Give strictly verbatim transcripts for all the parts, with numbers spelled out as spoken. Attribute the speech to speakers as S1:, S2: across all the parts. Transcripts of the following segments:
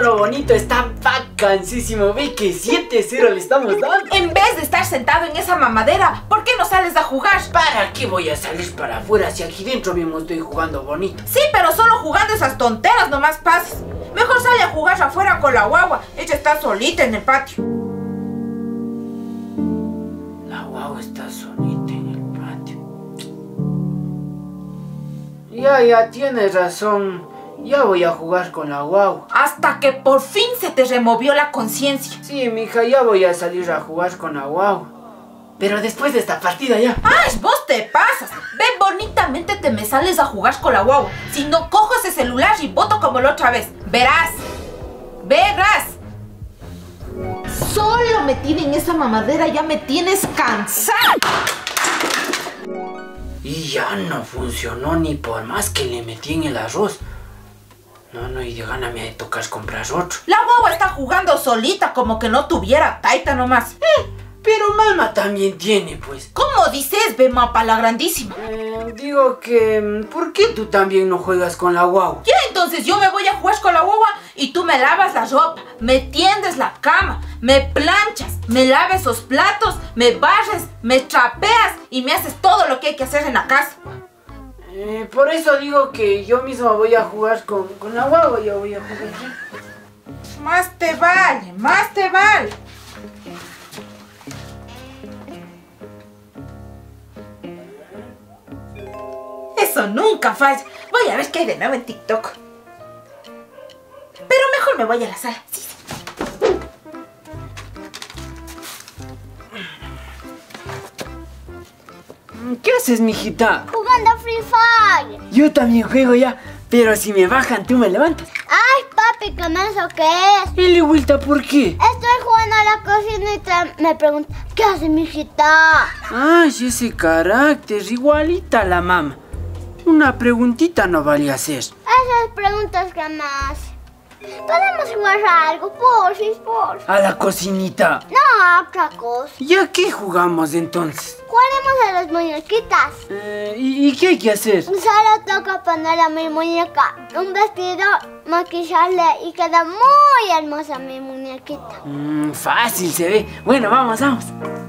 S1: lo bonito, está vacancísimo. Ve que siete cero le estamos dando.
S2: En vez de estar sentado en esa mamadera, ¿por qué no sales a jugar?
S1: ¿Para qué voy a salir para afuera si aquí dentro mismo estoy jugando bonito?
S2: Sí, pero solo jugando esas tonteras nomás pasas. Mejor sale a jugar afuera con la guagua. Ella está solita en el patio.
S1: La guagua está solita en el patio. Ya, ya tienes razón. Ya voy a jugar con la guagua.
S2: Hasta que por fin se te removió la conciencia.
S1: Sí, mija, ya voy a salir a jugar con la guagua. Pero después de esta partida ya.
S2: ¡Ay, vos te pasas! Ve bonitamente te me sales a jugar con la guagua. Si no, cojo ese celular y voto como la otra vez. Verás. Verás. Solo metida en esa mamadera ya me tienes cansada.
S1: Y ya no funcionó ni por más que le metí en el arroz. No, no, y de gana me ha de tocar comprar otro.
S2: La guagua está jugando solita como que no tuviera taita nomás.
S1: Eh, pero mamá también tiene, pues.
S2: ¿Cómo dices, ve mapa la grandísima?
S1: Eh, digo que... ¿por qué tú también no juegas con la guagua?
S2: Ya, entonces yo me voy a jugar con la guagua y tú me lavas la ropa, me tiendes la cama, me planchas, me lavas esos platos, me barres, me trapeas y me haces todo lo que hay que hacer en la casa.
S1: Eh, por eso digo que yo mismo voy a jugar con, con la guagua, yo voy a jugar.
S2: Más te vale, más te vale. Eso nunca falla. Voy a ver qué hay de nuevo en TikTok. Pero mejor me voy a la sala. Sí, sí.
S1: ¿Qué haces, mijita?
S3: Jugando Free Fire.
S1: Yo también juego ya, pero si me bajan, tú me levantas.
S3: Ay, papi, ¿qué menso que es?
S1: Y vuelta, ¿por qué?
S3: Estoy jugando a la cocina y tra- me pregunta, ¿qué hace, mijita?
S1: Ay, ese carácter, igualita a la mamá. Una preguntita no vale hacer.
S3: Esas preguntas que me hace. Podemos jugar a algo, porfis, porfis.
S1: A la cocinita.
S3: No, a otra cosa.
S1: ¿Y a qué jugamos entonces?
S3: Jugaremos a las muñequitas.
S1: Eh, ¿y, ¿Y qué hay que hacer?
S3: Solo toca poner a mi muñeca un vestido, maquillarle y queda muy hermosa mi muñequita.
S1: Mm, fácil se ve. Bueno, vamos, vamos.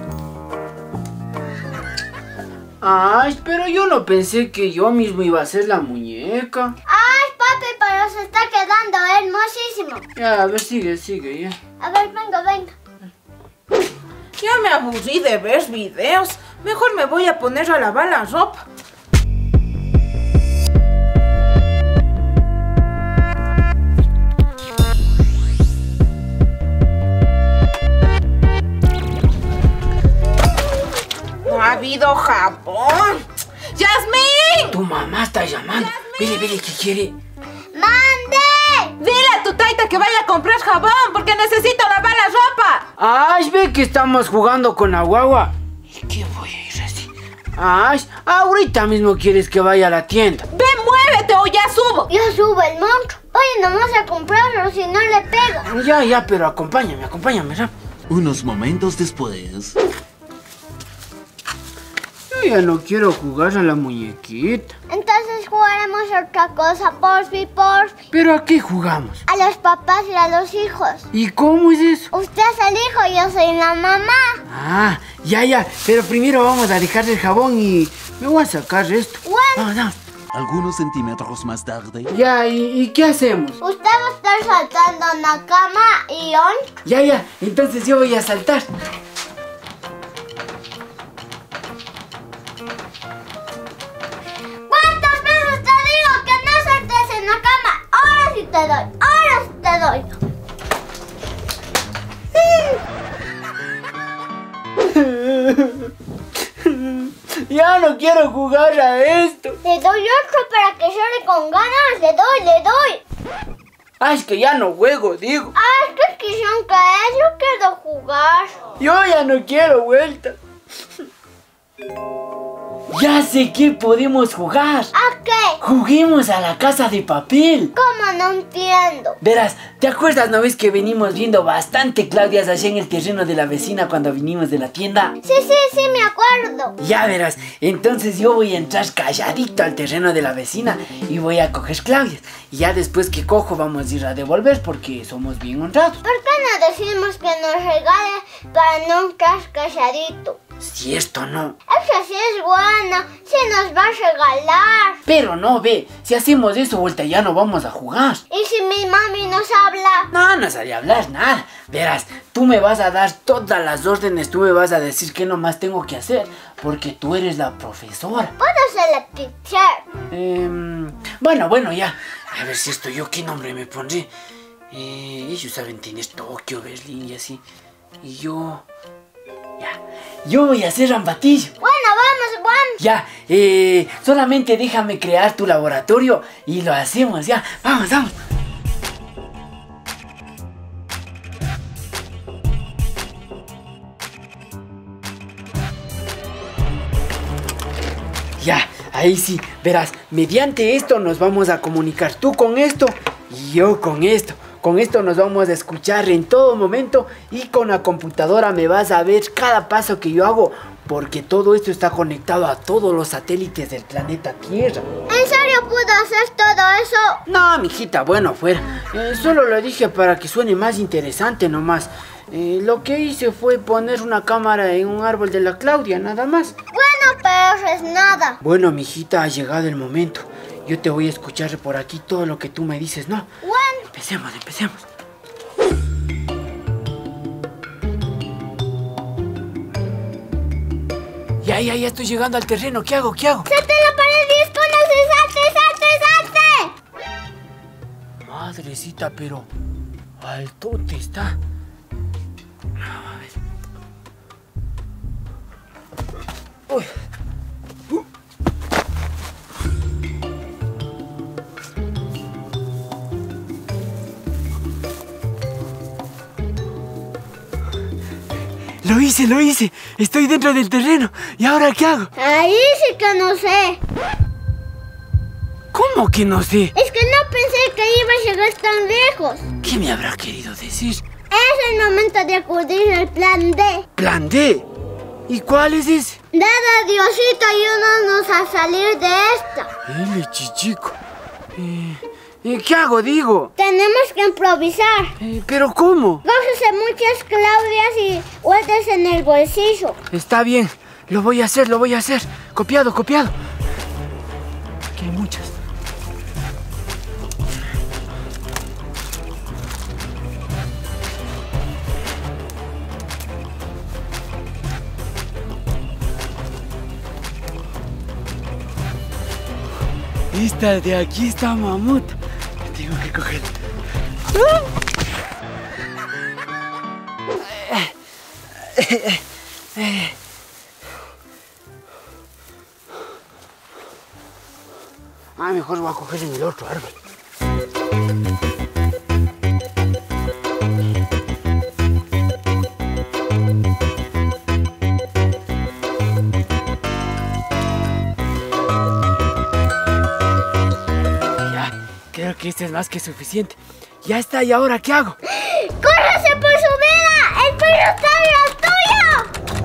S1: Ay, pero yo no pensé que yo mismo iba a hacer la muñeca.
S3: Ay, papi, pero se está quedando hermosísimo.
S1: Ya, a ver, sigue, sigue, ya.
S3: A ver, venga, venga.
S2: Ya me aburrí de ver videos. Mejor me voy a poner a lavar la ropa. No ha habido jabón. ¡Yasmín!
S1: Tu mamá está llamando. Vele, vele, ¿qué quiere?
S3: ¡Mande!
S2: Dile a tu taita que vaya a comprar jabón porque necesito lavar la ropa.
S1: Ay, ve que estamos jugando con la guagua. ¿Y qué voy a ir así? Ay, ahorita mismo quieres que vaya a la tienda.
S2: Ve, muévete o ya subo.
S3: Ya sube el monstruo. Oye, nomás a comprarlo si no le pega.
S1: Ya, ya, pero acompáñame, acompáñame, rápido.
S4: Unos momentos después.
S1: Yo ya no quiero jugar a la muñequita.
S3: Entonces jugaremos otra cosa, porfi, porfi.
S1: ¿Pero a qué jugamos?
S3: A los papás y a los hijos.
S1: ¿Y cómo es eso?
S3: Usted es el hijo y yo soy la mamá.
S1: Ah, ya, ya. Pero primero vamos a dejar el jabón y me voy a sacar esto.
S3: Bueno.
S1: Vamos, vamos.
S4: Algunos centímetros más tarde.
S1: Ya, ¿y, ¿y qué hacemos?
S3: Usted va a estar saltando en la cama y on.
S1: Ya, ya. Entonces yo voy a saltar.
S3: ¿Cuántas veces te digo que no saltes en la cama? Ahora sí te doy, ahora sí te doy.
S1: Ya no quiero jugar a esto.
S3: Le doy otro para que llore con ganas. Le doy, le doy.
S1: Ah, es que ya no juego, digo.
S3: Ah, es que quisieron caer. Yo quiero jugar.
S1: Yo ya no quiero vuelta. Ya sé que podemos jugar.
S3: ¿A qué?
S1: Juguemos a la casa de papel.
S3: ¿Cómo? No entiendo.
S1: Verás, ¿te acuerdas, no ves que venimos viendo bastante Claudias allá en el terreno de la vecina cuando vinimos de la tienda?
S3: Sí, sí, sí, me acuerdo.
S1: Ya verás, entonces yo voy a entrar calladito al terreno de la vecina y voy a coger Claudias. Y ya después que cojo vamos a ir a devolver porque somos bien honrados.
S3: ¿Por qué no decimos que nos regale para no entrar calladito?
S1: Si esto no.
S3: Eso sí es bueno, sí nos va a regalar.
S1: Pero no, ve, si hacemos eso vuelta ya no vamos a jugar.
S3: ¿Y si mi mami nos habla?
S1: No, no sale a hablar nada. Verás, tú me vas a dar todas las órdenes, tú me vas a decir qué nomás tengo que hacer, porque tú eres la profesora.
S3: Puedo ser la teacher.
S1: Eh, bueno, bueno, ya. A ver si esto yo qué nombre me pondré. Eh, ellos saben, tienes Tokio, Berlín y así. Y yo... Ya. Yo voy a hacer Rambatillo.
S3: Bueno, vamos, vamos.
S1: Ya, eh, solamente déjame crear tu laboratorio y lo hacemos, ya. Vamos, vamos. Ya, ahí sí, verás, mediante esto nos vamos a comunicar tú con esto y yo con esto. Con esto nos vamos a escuchar en todo momento y con la computadora me vas a ver cada paso que yo hago porque todo esto está conectado a todos los satélites del planeta Tierra.
S3: ¿En serio pudo hacer todo eso?
S1: No, mijita, bueno, fuera. Eh, solo lo dije para que suene más interesante nomás. Eh, lo que hice fue poner una cámara en un árbol de la Claudia, nada más.
S3: Bueno, pero eso es nada.
S1: Bueno, mijita, ha llegado el momento. Yo te voy a escuchar por aquí todo lo que tú me dices, ¿no?
S3: Bueno.
S1: Empecemos, empecemos. Ya, ya, ya estoy llegando al terreno. ¿Qué hago? ¿Qué hago?
S3: ¡Salte la pared y escóndase! ¡Salte, salte, salte!
S1: Madrecita, pero... altote está. A ver. Uy. Uh. Lo hice, lo hice. Estoy dentro del terreno. ¿Y ahora qué hago?
S3: Ahí sí que no sé.
S1: ¿Cómo que no sé?
S3: Es que no pensé que iba a llegar tan lejos.
S1: ¿Qué me habrá querido decir?
S3: Es el momento de acudir al plan D.
S1: ¿Plan D? ¿Y cuál es ese?
S3: Dada Diosito, ayúdanos a salir de esta.
S1: El chichico. Eh, eh, ¿Qué hago, digo?
S3: Tenemos que improvisar.
S1: Eh, ¿Pero cómo?
S3: Cógese muchas Claudias y guardes en el bolsillo.
S1: Está bien, lo voy a hacer, lo voy a hacer. Copiado, copiado. Aquí hay muchas. Esta de aquí está mamut. Tengo que coger. Ah, mejor voy a coger en el otro árbol. Creo que este es más que suficiente. Ya está, ¿y ahora qué hago?
S3: ¡Córrase por su vida! ¡El perro está atrás tuyo!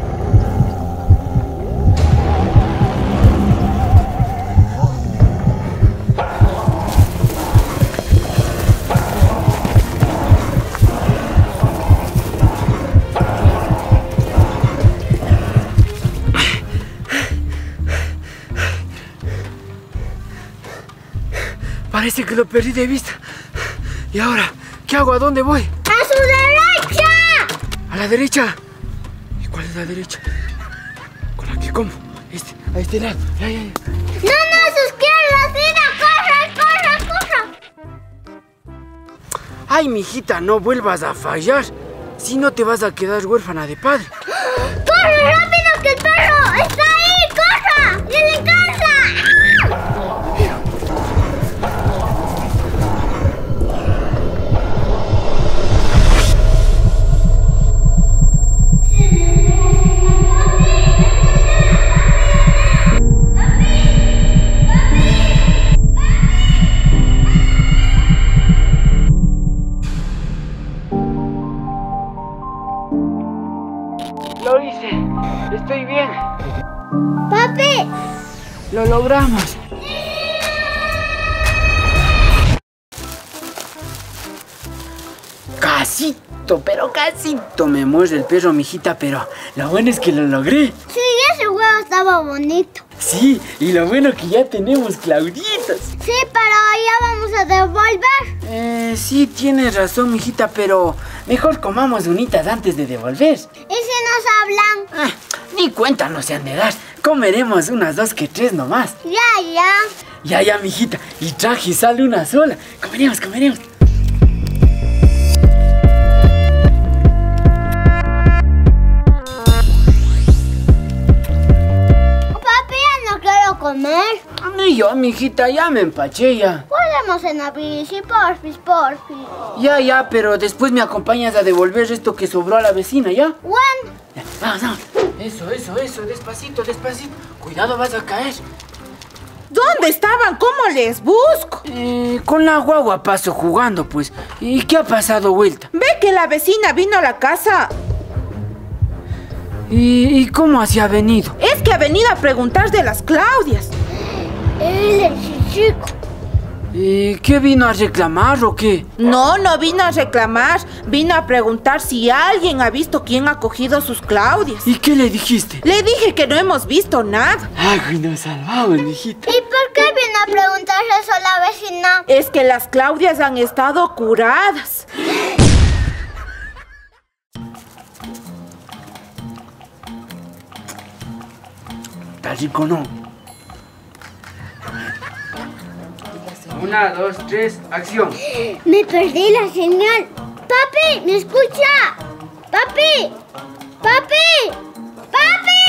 S1: Parece que lo perdí de vista. ¿Y ahora qué hago? ¿A dónde voy?
S3: ¡A su derecha!
S1: ¿A la derecha? ¿Y cuál es la derecha? ¿Con la que como? Este, a este lado. Ya, ya, ya.
S3: ¡No, no, a su izquierda! ¡Siga! ¡Corra, corra, corra!
S1: Ay, mijita, no vuelvas a fallar. Si no te vas a quedar huérfana de padre.
S3: ¡Corre rápido que el perro está ahí! ¡Corra! ¡Y le alcanza!
S1: dice. Estoy bien.
S3: Papi.
S1: Lo logramos. Casito, pero casito me muerde el perro, mijita, pero lo bueno es que lo logré.
S3: Sí, ese huevo estaba bonito.
S1: Sí, y lo bueno que ya tenemos Clauditos.
S3: Sí, pero ya vamos a devolver.
S1: Eh, sí, tienes razón, mijita, pero mejor comamos unitas antes de devolver.
S3: ¿Y si nos hablan?
S1: Ah, ni cuenta no se han de dar. Comeremos unas dos que tres nomás.
S3: Ya, ya.
S1: Ya, ya, mijita. Y traje sale una sola. Comeremos, comeremos.
S3: Papi, ya no quiero comer.
S1: Ni yo, mijita, ya me empaché ya.
S3: Podemos en la bici, porfis, porfis.
S1: Ya, ya, pero después me acompañas a devolver esto que sobró a la vecina, ¿ya?
S3: Bueno.
S1: Ya, vamos, vamos. Eso, eso, eso. Despacito, despacito. Cuidado, vas a caer.
S2: ¿Dónde estaban? ¿Cómo les busco?
S1: Eh, con la guagua paso jugando, pues. ¿Y qué ha pasado, vuelta?
S2: Ve que la vecina vino a la casa.
S1: ¿Y, y cómo así ha venido?
S2: Es que ha venido a preguntar de las Claudias.
S3: Él es el chico.
S1: ¿Y qué vino a reclamar o qué?
S2: No, no vino a reclamar. Vino a preguntar si alguien ha visto quién ha cogido sus Claudias.
S1: ¿Y qué le dijiste?
S2: Le dije que no hemos visto nada.
S1: Ay, nos salvamos, mijita.
S3: ¿Y por qué vino a preguntar eso a la vecina?
S2: Es que las Claudias han estado curadas.
S1: Está rico, ¿no? Una, dos, tres, acción.
S3: Me perdí la señal. Papi, ¿me escucha? Papi. Papi. Papi.